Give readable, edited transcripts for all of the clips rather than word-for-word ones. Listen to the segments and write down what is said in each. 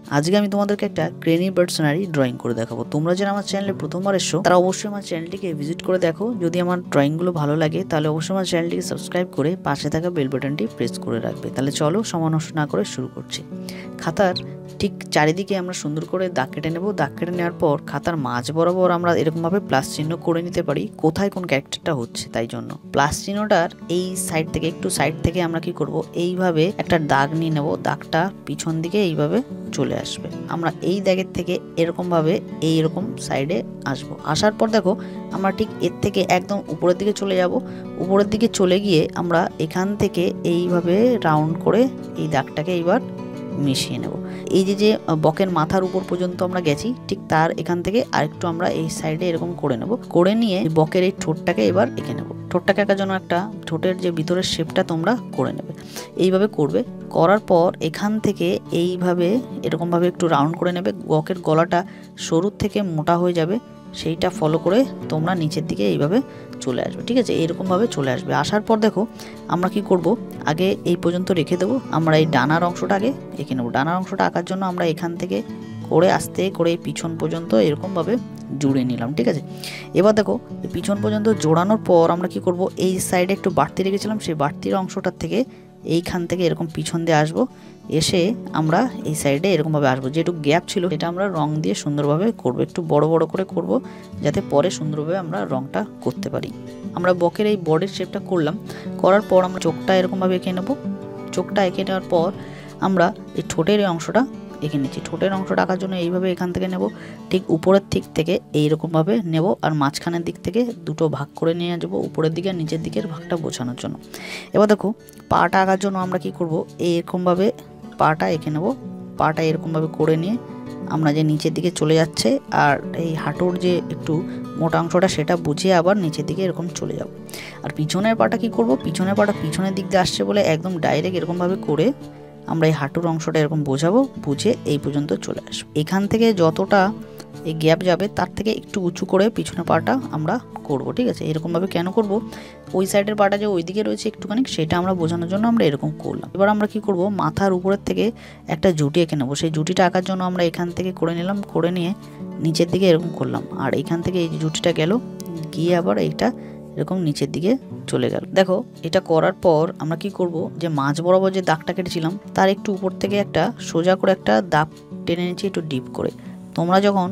আজকে আমি তোমাদেরকে একটা ক্রেনি বার্ড সিনারি ড্রয়িং করে দেখাবো। তোমরা যারা আমার চ্যানেলে প্রথমবার এসো তারা অবশ্যই আমার চ্যানেলটিকে ভিজিট করে দেখো। যদি আমার ড্রয়িংগুলো ভালো লাগে তাহলে অবশ্যই আমার চ্যানেলটিকে সাবস্ক্রাইব করে পাশে থাকা বেল বাটনটি প্রেস করে রাখবে। তাহলে চলো সময় নষ্ট না করে শুরু করছি। খাতার ঠিক চারিদিকে আমরা সুন্দর করে দাগ কেটে নেব। দাগ কেটে নেওয়ার পর খাতার মাঝ বরাবর আমরা এরকমভাবে প্লাস চিহ্ন করে নিতে পারি কোথায় কোন ক্যারেক্টারটা হচ্ছে। তাই জন্য প্লাস চিহ্নটার এই সাইড থেকে একটু সাইড থেকে আমরা কি করব, এইভাবে একটা দাগ নিয়ে নেব। দাগটা পিছন দিকে এইভাবে চলে আসবে। আমরা এই দাগের থেকে এরকমভাবে এইরকম সাইডে আসব। আসার পর দেখো আমরা ঠিক এর থেকে একদম উপরের দিকে চলে যাব। উপরের দিকে চলে গিয়ে আমরা এখান থেকে এইভাবে রাউন্ড করে এই দাগটাকে এইবার মিশিয়ে নেব। এই যে বকের মাথার উপর পর্যন্ত আমরা গেছি, ঠিক তার এখান থেকে আরেকটু আমরা এই সাইডে এরকম করে নেব। করে নিয়ে বকের এই ঠোঁটটাকে এবার এঁকে নেব। ঠোঁটটাকে আঁকার জন্য একটা ঠোঁটের যে ভিতরের শেপটা তোমরা করে নেবে। এইভাবে করবে। করার পর এখান থেকে এইভাবে এরকমভাবে একটু রাউন্ড করে নেবে। বকের গলাটা সরুর থেকে মোটা হয়ে যাবে, সেইটা ফলো করে তোমরা নিচের দিকে এইভাবে চলে আসবে। ঠিক আছে, এরকমভাবে চলে আসবে। আসার পর দেখো আমরা কি করব, আগে এই পর্যন্ত রেখে দেবো। আমরা এই ডানার অংশটা আগে এঁকে নেবো। ডানার অংশটা আঁকার জন্য আমরা এখান থেকে করে আস্তে করে এই পিছন পর্যন্ত এরকমভাবে জুড়ে নিলাম। ঠিক আছে, এবার দেখো এই পিছন পর্যন্ত জোড়ানোর পর আমরা কি করব, এই সাইডে একটু বাড়তি রেখেছিলাম, সেই বাড়তির অংশটার থেকে এইখান থেকে এরকম পিছন দিয়ে আসবো। এসে আমরা এই সাইডে এরকমভাবে আসবো। যেটুকু গ্যাপ ছিল এটা আমরা রং দিয়ে সুন্দরভাবে করব। একটু বড় বড় করে করব যাতে পরে সুন্দরভাবে আমরা রংটা করতে পারি। আমরা বকের এই বডির শেপটা করলাম। করার পর আমরা চোখটা এরকমভাবে এঁকে নেব। চোখটা এঁকে নেওয়ার পর আমরা এই ঠোঁটের এই অংশটা এঁকে নিচ্ছি। ঠোঁটের অংশটা আঁকার জন্য এইভাবে এখান থেকে নেব, ঠিক উপরের দিক থেকে এইরকমভাবে নেব। আর মাঝখানের দিক থেকে দুটো ভাগ করে নিয়ে যাবো, উপরের দিকে আর নিচের দিকের ভাগটা বোঝানোর জন্য। এবার দেখো পাটা আঁকার জন্য আমরা কি করব, এরকমভাবে পাটা এঁকে নেব। পাটা এরকমভাবে করে নিয়ে আমরা যে নিচের দিকে চলে যাচ্ছে আর এই হাঁটুর যে একটু মোটা অংশটা সেটা বুঝিয়ে আবার নিচের দিকে এরকম চলে যাব। আর পিছনের পাটা কি করব, পিছনের পাটা পিছনের দিক দিয়ে আসছে বলে একদম ডাইরেক্ট এরকমভাবে করে আমরা এই হাঁটুর অংশটা এরকম বোঝাবো, বুঝে এই পর্যন্ত চলে আসবো। এখান থেকে যতটা এই গ্যাপ যাবে তার থেকে একটু উঁচু করে পিছনের পাটা আমরা করব। ঠিক আছে, এরকমভাবে কেন করব, ওই সাইডের পাটা যে ওইদিকে রয়েছে একটুখানি সেটা আমরা বোঝানোর জন্য আমরা এরকম করলাম। এবার আমরা কি করব, মাথার উপরের থেকে একটা জুটি এঁকে নেবো। সেই জুটিটা আঁকার জন্য আমরা এখান থেকে করে নিলাম, করে নিয়ে নিচের দিকে এরকম করলাম। আর এখান থেকে এই জুটিটা গেল, গিয়ে আবার এইটা এরকম নিচের দিকে চলে গেল। দেখো এটা করার পর আমরা কি করব, যে মাঝ বরাবর যে দাগটা কেটেছিলাম তার একটু উপর থেকে একটা সোজা করে একটা দাগ টেনে নিচ্ছি একটু ডিপ করে। তোমরা যখন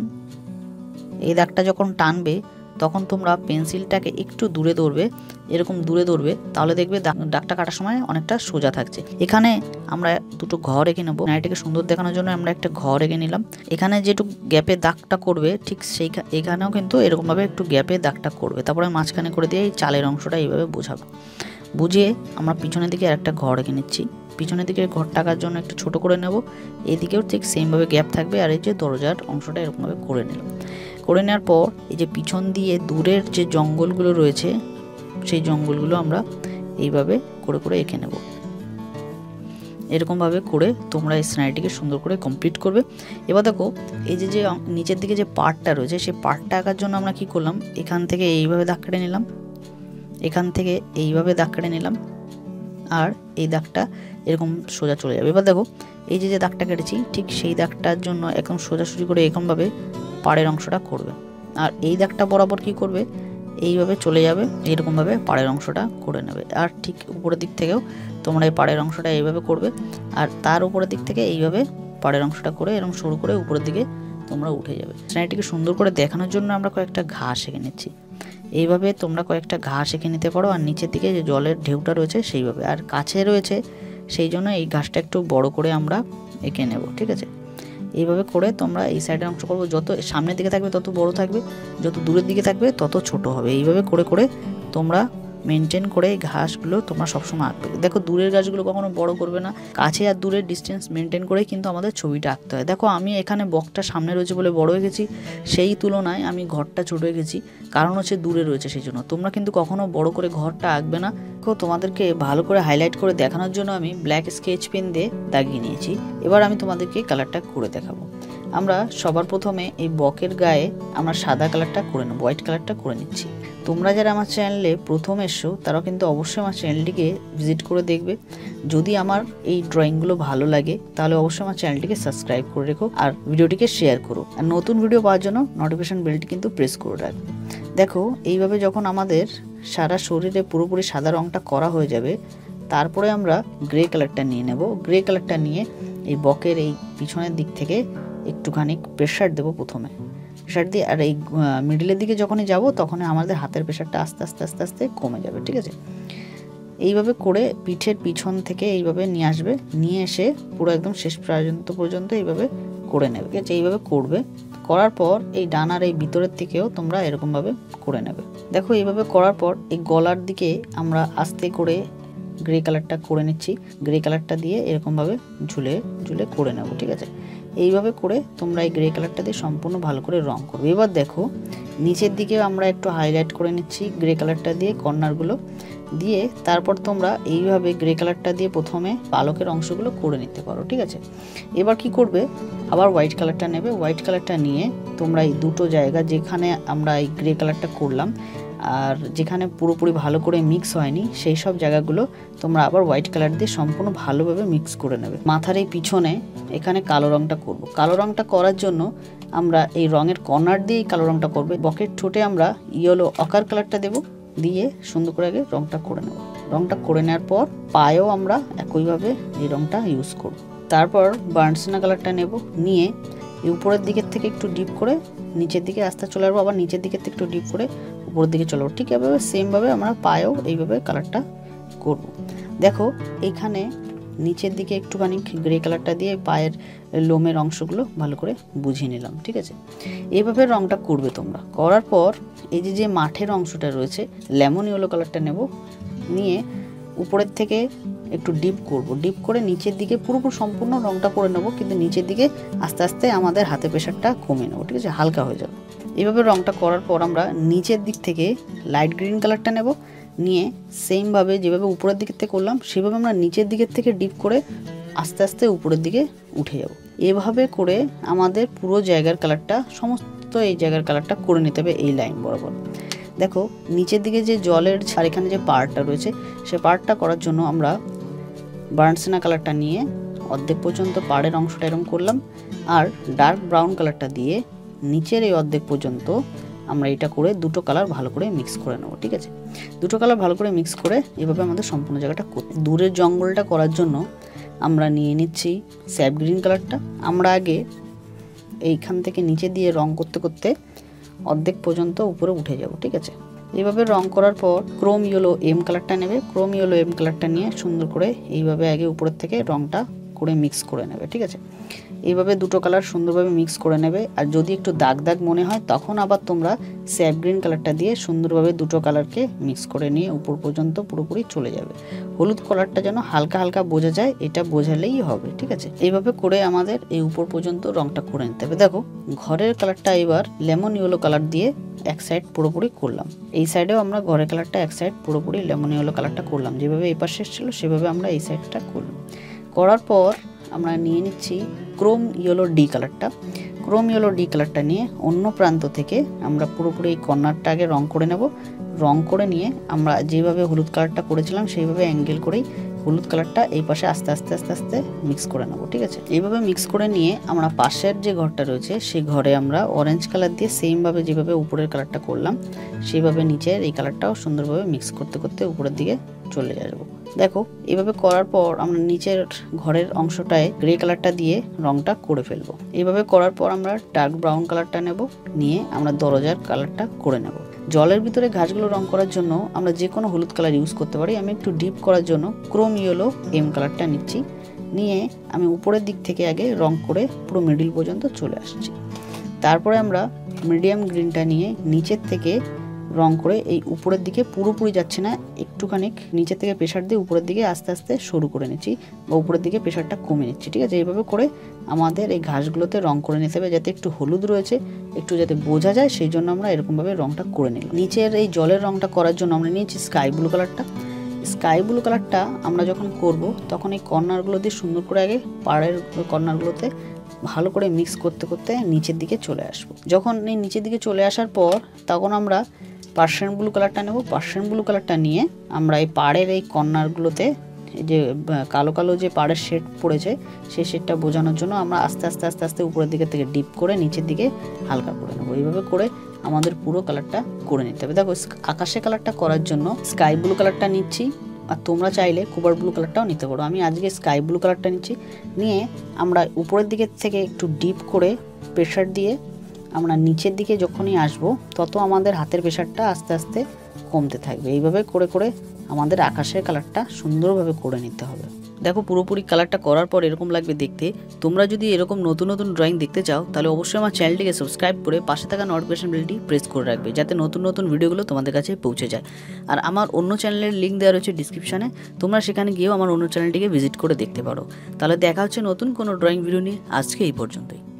এই দাগটা যখন টানবে তখন তোমরা পেন্সিলটাকে একটু দূরে ধরবে, এরকম দূরে ধরবে, তাহলে দেখবে দাগটা কাটার সময় অনেকটা সোজা থাকছে। এখানে আমরা দুটো ঘর এঁকে নেবো। এটাকে সুন্দর দেখানোর জন্য আমরা একটা ঘর এঁকে নিলাম। এখানে যেটুকু গ্যাপে দাগটা করবে ঠিক সেই এখানেও কিন্তু এরকমভাবে একটু গ্যাপে দাগটা করবে। তারপরে মাঝখানে করে দিয়ে এই চালের অংশটা এইভাবে বোঝাবে। বুঝিয়ে আমরা পিছনের দিকে আরেকটা ঘর এঁকে নিচ্ছি। পিছনের দিকে ঘর টাকার জন্য একটু ছোট করে নেব। এদিকেও ঠিক সেমভাবে গ্যাপ থাকবে। আর এই যে দরজার অংশটা এরকমভাবে করে নিলাম। করে নেওয়ার পর এই যে পিছন দিয়ে দূরের যে জঙ্গলগুলো রয়েছে সেই জঙ্গলগুলো আমরা এইভাবে করে করে এঁকে নেব। এরকমভাবে করে তোমরা এই সিনারিটিকে সুন্দর করে কমপ্লিট করবে। এবার দেখো এই যে নিচের দিকে যে পার্টটা রয়েছে সেই পার্টটা আঁকার জন্য আমরা কি করলাম, এখান থেকে এইভাবে দাগ কেটে নিলাম, এখান থেকে এইভাবে দাগ কেটে নিলাম, আর এই দাগটা এরকম সোজা চলে যাবে। এবার দেখো এই যে দাগটা কেটেছি ঠিক সেই দাগটার জন্য একদম সোজাসুজি করে এরকমভাবে পাড়ের অংশটা করবে। আর এই দাগটা বরাবর কি করবে, এইভাবে চলে যাবে, এরকমভাবে পাড়ের অংশটা করে নেবে। আর ঠিক উপরের দিক থেকেও তোমরা এই পাড়ের অংশটা এইভাবে করবে। আর তার উপরের দিক থেকে এইভাবে পাড়ের অংশটা করে এরকম শুরু করে উপরের দিকে তোমরা উঠে যাবে। সিনারিটিকে সুন্দর করে দেখানোর জন্য আমরা কয়েকটা ঘাস এঁকে নিচ্ছি। এইভাবে তোমরা কয়েকটা ঘাস এঁকে নিতে পারো। আর নিচের দিকে যে জলের ঢেউটা রয়েছে সেইভাবে, আর কাছে রয়েছে সেই জন্য এই ঘাসটা একটু বড় করে আমরা এঁকে নেব। ঠিক আছে, এইভাবে করে তোমরা এই সাইডের অংশ করবো। যত সামনের দিকে থাকবে তত বড় থাকবে, যত দূরের দিকে থাকবে তত ছোট হবে। এইভাবে করে করে তোমরা মেনটেন করে এই ঘাসগুলো তোমরা সবসময় আঁকবে। দেখো দূরের গাছগুলো কখনো বড় করবে না, কাছে আর দূরের ডিস্টেন্স মেনটেন করে কিন্তু আমাদের ছবিটা আঁকতে হয়। দেখো আমি এখানে বকটা সামনে রয়েছে বলে বড় হয়ে গেছি, সেই তুলনায় আমি ঘরটা ছোট হয়ে গেছি, কারণ হচ্ছে দূরে রয়েছে সেই জন্য। তোমরা কিন্তু কখনো বড় করে ঘরটা আঁকবে না। তোমাদেরকে ভালো করে হাইলাইট করে দেখানোর জন্য আমি ব্ল্যাক স্কেচ পেন দিয়ে দাগিয়ে নিয়েছি। এবার আমি তোমাদেরকে কালারটা করে দেখাবো। আমরা সবার প্রথমে এই বকের গায়ে আমরা সাদা কালারটা করে নেব, হোয়াইট কালারটা করে নিচ্ছি। তোমরা যারা আমার চ্যানেলে প্রথম এসছো তারাও কিন্তু অবশ্যই আমার চ্যানেলটিকে ভিজিট করে দেখবে। যদি আমার এই ড্রয়িংগুলো ভালো লাগে তাহলে অবশ্যই আমার চ্যানেলটিকে সাবস্ক্রাইব করে রেখো আর ভিডিওটিকে শেয়ার করো। আর নতুন ভিডিও পাওয়ার জন্য নোটিফিকেশন বেলটি কিন্তু প্রেস করে রাখবে। দেখো এইভাবে যখন আমাদের সারা শরীরে পুরোপুরি সাদা রঙটা করা হয়ে যাবে, তারপরে আমরা গ্রে কালারটা নিয়ে নেব। গ্রে কালারটা নিয়ে এই বকের এই পিছনের দিক থেকে একটুখানি প্রেশার দেবো প্রথমে, প্রেশার দিয়ে, আর এই মিডিলের দিকে যখনই যাব তখন আমাদের হাতের প্রেশারটা আস্তে আস্তে আস্তে আস্তে কমে যাবে। ঠিক আছে, এইভাবে করে পিঠের পিছন থেকে এইভাবে নিয়ে আসবে, নিয়ে এসে পুরো একদম শেষ পর্যন্ত এইভাবে করে নেবে। ঠিক আছে, এইভাবে করবে। করার পর এই ডানার এই ভিতরের থেকেও তোমরা এরকমভাবে করে নেবে। দেখো এইভাবে করার পর এই গলার দিকে আমরা আস্তে করে গ্রে কালারটা করে নিচ্ছি। গ্রে কালারটা দিয়ে এরকমভাবে ঝুলে ঝুলে করে নেব। ঠিক আছে, এইভাবে করে তোমরা এই গ্রে কালারটা দিয়ে সম্পূর্ণ ভালো করে রং করবে। এবার দেখো নিচের দিকে আমরা একটু হাইলাইট করে নিচ্ছি গ্রে কালারটা দিয়ে, কর্নারগুলো দিয়ে। তারপর তোমরা এইভাবে গ্রে কালারটা দিয়ে প্রথমে পালকের অংশগুলো করে নিতে পারো। ঠিক আছে, এবার কি করবে, আবার হোয়াইট কালারটা নেবে। হোয়াইট কালারটা নিয়ে তোমরা এই দুটো জায়গা যেখানে আমরা এই গ্রে কালারটা করলাম আর যেখানে পুরোপুরি ভালো করে মিক্স হয়নি সেই সব জায়গাগুলো তোমরা আবার হোয়াইট কালার দিয়ে সম্পূর্ণ ভালোভাবে মিক্স করে নেবে। মাথার এই পিছনে এখানে কালো রঙটা করব। কালো রঙটা করার জন্য আমরা এই রঙের কর্নার দিয়ে কালো রঙটা করবে। বকের ঠোঁটে আমরা ইয়েলো অকার কালারটা দেব, দিয়ে সুন্দর করে আগে রঙটা করে নেব। রঙটা করে নেওয়ার পর পায়েও আমরা একইভাবে এই রঙটা ইউজ করব। তারপর বার্নসিনা কালারটা নেব, নিয়ে এই উপরের দিকের থেকে একটু ডিপ করে নিচের দিকে আস্তে চলে আসবো, আবার নিচের দিকের থেকে একটু ডিপ করে উপরের দিকে চলে আসবো। ঠিক এভাবে সেমভাবে আমরা পায়েও এইভাবে কালারটা করব। দেখো এইখানে নিচের দিকে একটুখানি গ্রে কালারটা দিয়ে পায়ের লোমের অংশগুলো ভালো করে বুঝিয়ে নিলাম। ঠিক আছে, এইভাবে রঙটা করবে তোমরা। করার পর এই যে মাঠের অংশটা রয়েছে লেমন ইয়েলো কালারটা নেব, নিয়ে উপরের থেকে একটু ডিপ করব। ডিপ করে নিচের দিকে পুরোপুরি সম্পূর্ণ রঙটা করে নেব, কিন্তু নিচের দিকে আস্তে আস্তে আমাদের হাতে প্রেশারটা কমিয়ে নেব। ঠিক আছে, হালকা হয়ে যাবে। এইভাবে রঙটা করার পর আমরা নিচের দিক থেকে লাইট গ্রিন কালারটা নেব, নিয়ে সেমভাবে যেভাবে উপরের দিকের থেকে করলাম সেভাবে আমরা নিচের দিকের থেকে ডিপ করে আস্তে আস্তে উপরের দিকে উঠে যাব। এভাবে করে আমাদের পুরো জায়গার কালারটা, সমস্ত এই জায়গার কালারটা করে নিতে হবে এই লাইন বরাবর। দেখো নিচের দিকে যে জলের আর এখানে যে পার্টটা রয়েছে সে পার্টটা করার জন্য আমরা বার্নসিনা কালারটা নিয়ে অর্ধেক পর্যন্ত পাড়ের অংশটা এরকম করলাম, আর ডার্ক ব্রাউন কালারটা দিয়ে নিচের এই অর্ধেক পর্যন্ত আমরা এটা করে দুটো কালার ভালো করে মিক্স করে নেব। ঠিক আছে, দুটো কালার ভালো করে মিক্স করে এভাবে আমাদের সম্পূর্ণ জায়গাটা করতে। দূরের জঙ্গলটা করার জন্য আমরা নিয়ে নিচ্ছি স্যাপ গ্রিন কালারটা। আমরা আগে এইখান থেকে নিচে দিয়ে রং করতে করতে অর্ধেক পর্যন্ত উপরে উঠে যাব। ঠিক আছে, এইভাবে রং করার পর ক্রোম ইয়েলো এম কালারটা নেবে। ক্রোম ইয়েলো এম কালারটা নিয়ে সুন্দর করে এইভাবে আগে উপরের থেকে রংটা করে মিক্স করে নেবে। ঠিক আছে, এইভাবে দুটো কালার সুন্দরভাবে মিক্স করে নেবে। আর যদি একটু দাগ দাগ মনে হয় তখন আবার তোমরা স্যাপ গ্রিন কালারটা দিয়ে সুন্দরভাবে দুটো কালারকে মিক্স করে নিয়ে উপর পর্যন্ত পুরোপুরি চলে যাবে। হলুদ কালারটা যেন হালকা হালকা বোঝা যায়, এটা বোঝালেই হবে। ঠিক আছে, এইভাবে করে আমাদের এই উপর পর্যন্ত রংটা করে নিতে হবে। দেখো ঘরের কালারটা এবার লেমন ইয়েলো কালার দিয়ে এক সাইড পুরোপুরি করলাম, এই সাইডেও আমরা ঘরের কালারটা এক সাইড পুরোপুরি লেমন ইয়েলো কালারটা করলাম। যেভাবে এই পাশে ছিল সেভাবে আমরা এই সাইডটা করলাম। করার পর আমরা নিয়ে নিচ্ছি ক্রোম ইয়েলো ডি কালারটা। ক্রোম ইয়েলো ডি কালারটা নিয়ে অন্য প্রান্ত থেকে আমরা পুরোপুরি এই কর্নারটা আগে রং করে নেব। রং করে নিয়ে আমরা যেভাবে হলুদ কালারটা করেছিলাম সেইভাবে অ্যাঙ্গেল করেই হলুদ কালারটা এই পাশে আস্তে আস্তে আস্তে আস্তে মিক্স করে নেব। ঠিক আছে, এইভাবে মিক্স করে নিয়ে আমরা পাশের যে ঘরটা রয়েছে সেই ঘরে আমরা অরেঞ্জ কালার দিয়ে সেমভাবে যেভাবে উপরের কালারটা করলাম সেইভাবে নিচের এই কালারটাও সুন্দরভাবে মিক্স করতে করতে উপরের দিকে চলে যাবো। দেখো এইভাবে করার পর আমরা নিচের ঘরের অংশটায় গ্রে কালারটা দিয়ে রংটা করে ফেলবো। এইভাবে করার পর আমরা ডার্ক ব্রাউন কালারটা নেব, নিয়ে আমরা দরজার কালারটা করে নেব। জলের ভিতরে ঘাসগুলো রং করার জন্য আমরা যে কোনো হলুদ কালার ইউজ করতে পারি। আমি একটু ডিপ করার জন্য ক্রোম ইয়েলো এম কালারটা নিচ্ছি, নিয়ে আমি উপরের দিক থেকে আগে রং করে পুরো মিডিল পর্যন্ত চলে আসছি। তারপরে আমরা মিডিয়াম গ্রিনটা নিয়ে নিচের থেকে রং করে এই উপরের দিকে পুরোপুরি যাচ্ছে না, একটুখানি নিচের থেকে প্রেশার দিয়ে উপরের দিকে আস্তে আস্তে শুরু করে নিচ্ছি বা উপরের দিকে প্রেশারটা কমে নিচ্ছি। ঠিক আছে, এইভাবে করে আমাদের এই ঘাসগুলোতে রং করে নিতে হবে, যাতে একটু হলুদ রয়েছে একটু যাতে বোঝা যায়, সেই জন্য আমরা এরকমভাবে রংটা করে নিলাম। নিচের এই জলের রংটা করার জন্য আমরা নিয়েছি স্কাই ব্লু কালারটা। স্কাই ব্লু কালারটা আমরা যখন করব তখন এই কর্নারগুলো দিয়ে সুন্দর করে আগে পাড়ের কর্নারগুলোতে ভালো করে মিক্স করতে করতে নিচের দিকে চলে আসব। যখন এই নিচের দিকে চলে আসার পর তখন আমরা পার্সিয়ান ব্লু কালারটা নেব। পার্সিয়ান ব্লু কালারটা নিয়ে আমরা এই পাড়ের এই কর্নারগুলোতে এই যে কালো কালো যে পাড়ের শেড পড়েছে সেই শেডটা বোঝানোর জন্য আমরা আস্তে আস্তে আস্তে আস্তে উপরের দিকে থেকে ডিপ করে নিচের দিকে হালকা করে নেবো। এইভাবে করে আমাদের পুরো কালারটা করে নিতে হবে। দেখো আকাশে কালারটা করার জন্য স্কাই ব্লু কালারটা নিচ্ছি, আর তোমরা চাইলে কোবার ব্লু কালারটাও নিতে পারো। আমি আজকে স্কাই ব্লু কালারটা নিচ্ছি। নিয়ে আমরা উপরের দিকে থেকে একটু ডিপ করে প্রেশার দিয়ে আমরা নিচের দিকে যখনই আসব তত আমাদের হাতের প্রেশারটা আস্তে আস্তে কমতে থাকবে। এইভাবে করে করে আমাদের আকাশের কালারটা সুন্দরভাবে করে নিতে হবে। দেখো পুরোপুরি কালারটা করার পর এরকম লাগবে দেখতে। তোমরা যদি এরকম নতুন নতুন ড্রয়িং দেখতে চাও তাহলে অবশ্যই আমার চ্যানেলটিকে সাবস্ক্রাইব করে পাশে থাকা নোটিফিকেশন বেলটি প্রেস করে রাখবে, যাতে নতুন নতুন ভিডিওগুলো তোমাদের কাছে পৌঁছে যায়। আর আমার অন্য চ্যানেলের লিঙ্ক দেওয়া রয়েছে ডিসক্রিপশানে, তোমরা সেখানে গিয়েও আমার অন্য চ্যানেলটিকে ভিজিট করে দেখতে পারো। তাহলে দেখা হচ্ছে নতুন কোনো ড্রয়িং ভিডিও নিয়ে। আজকে এই পর্যন্তই।